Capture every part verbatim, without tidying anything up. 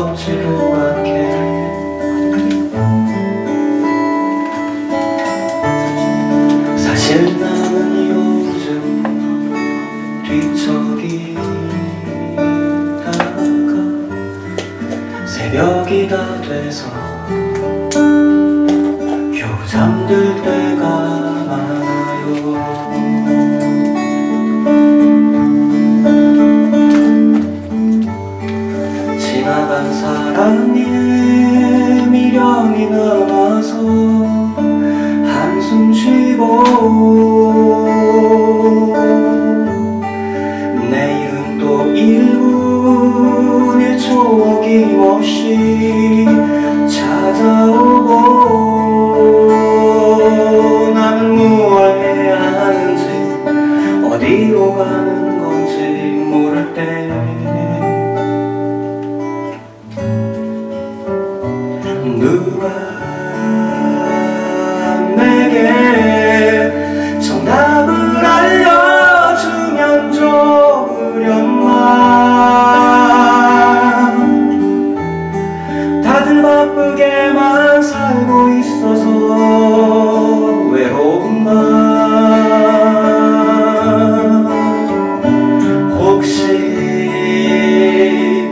무섭지도 않게 사실 나는 요즘 뒤척이다가 새벽이 다 돼서 겨우 잠들 때가 많아요. 지나간 사랑에 미련이 남아서 한숨 쉬고 내일은 또 일분 일 초 어김없이 찾아오고 나는 무얼 해야 하는지 어디로 가는 건지 모를 때 누가 내게 정답을 알려주면 좋으련만 다들 바쁘게만 살고 있어서 외로운만 혹시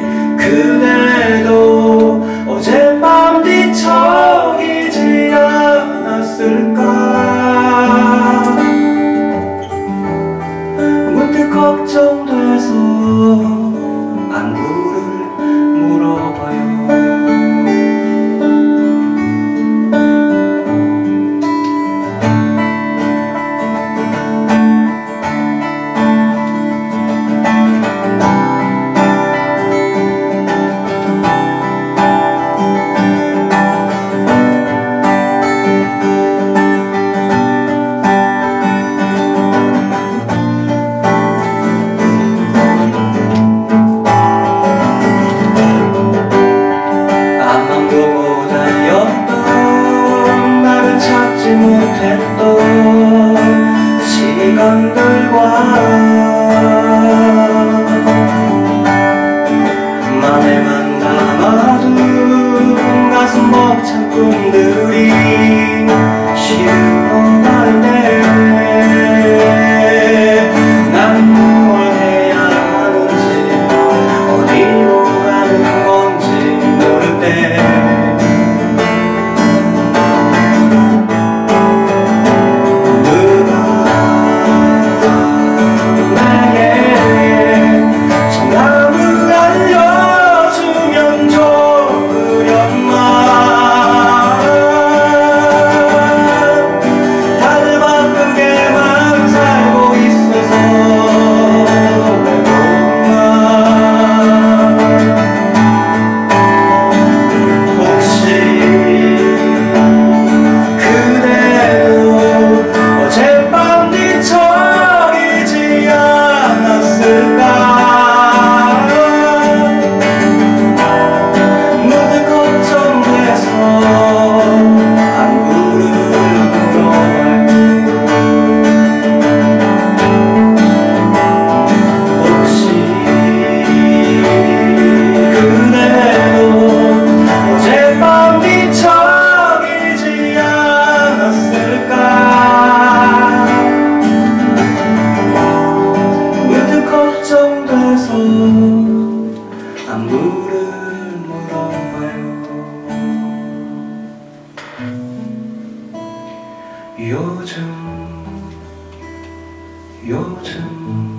그대도 어젯밤 뒤척이지 않았을까 문득 걱정돼서 안부를 물어봐요. 못했던 시간들과 맘에만 담아둔 가슴 벅찬 꿈들이 시들어갈 때 난 무얼 해야 하는지 어디로 가는 건지 모를 때 안부를 물어봐요. 요즘 요즘